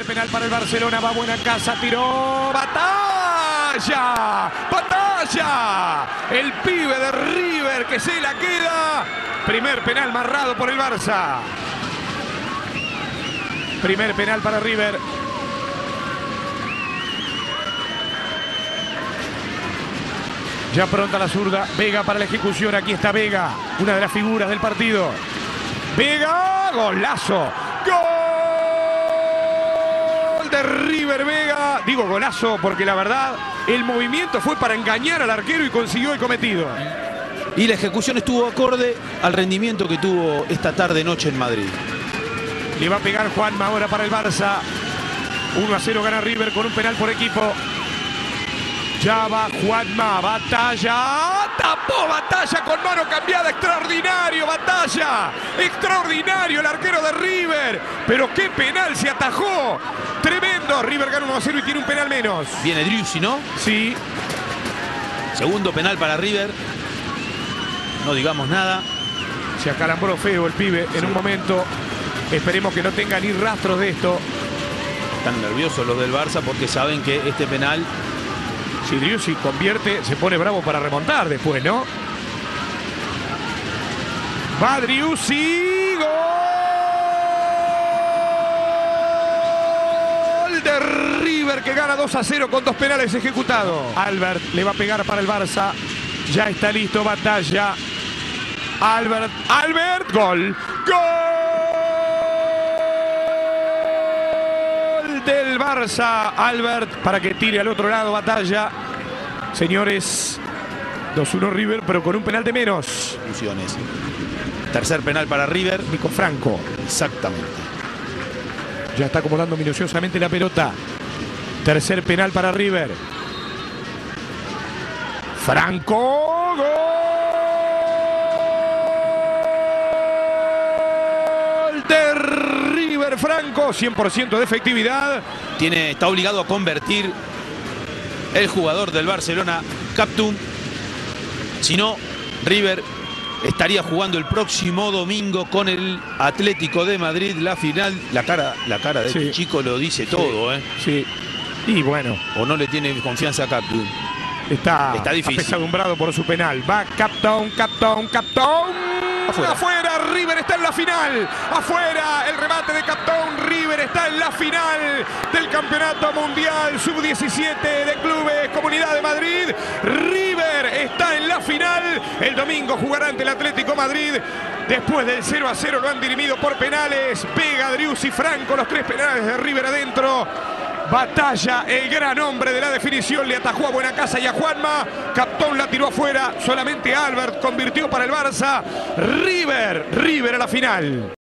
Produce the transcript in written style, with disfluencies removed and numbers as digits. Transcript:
Primer penal para el Barcelona, va buena casa, tiró, batalla, batalla, el pibe de River que se la queda. Primer penal marrado por el Barça. Primer penal para River. Ya pronta la zurda, Vega para la ejecución, aquí está Vega, una de las figuras del partido. Vega, golazo, gol de River Vega. Digo golazo porque la verdad el movimiento fue para engañar al arquero y consiguió el cometido. Y la ejecución estuvo acorde al rendimiento que tuvo esta tarde-noche en Madrid. Le va a pegar Juanma ahora para el Barça. 1-0 gana River con un penal por equipo. Ya va Juanma, batalla, tapó Batalla con mano cambiada, extraordinario Batalla, extraordinario el arquero de River, pero qué penal se atajó, tremendo. River gana 1-0 y tiene un penal menos. Viene Driussi, ¿no? Sí. Segundo penal para River, no digamos nada. Se acalambró feo el pibe en un momento, esperemos que no tenga ni rastros de esto. Están nerviosos los del Barça porque saben que este penal... Si Driussi convierte, se pone bravo para remontar después, ¿no? Va Driussi, gol de River que gana 2-0 con 2 penales ejecutados. Albert le va a pegar para el Barça. Ya está listo, batalla. Albert, gol. Gol del Barça. Albert para que tire al otro lado, batalla. Señores, 2-1 River, pero con un penal de menos. Ilusiones. Tercer penal para River. Nico Franco. Exactamente. Ya está acomodando minuciosamente la pelota. Tercer penal para River. Franco, gol de River Franco, 100% de efectividad. Está obligado a convertir el jugador del Barcelona, Kaptun. Si no, River estaría jugando el próximo domingo con el Atlético de Madrid la final. La cara de este chico lo dice todo, ¿eh? Sí. Y bueno. O no le tiene confianza a Kaptun. Está difícil. Apesadumbrado por su penal. Va Kaptun. Afuera, River está en la final. Afuera, el remate de Kaptun. River está en la final del Campeonato Mundial Sub-17 de Clubes Comunidad de Madrid. River está en la final. El domingo jugará ante el Atlético Madrid. Después del 0-0 lo han dirimido por penales. Vega, Driussi, Franco, los 3 penales de River adentro. Batalla, el gran hombre de la definición, le atajó a Buenacasa y a Juanma. Kaptun la tiró afuera, solamente Albert convirtió para el Barça. River a la final.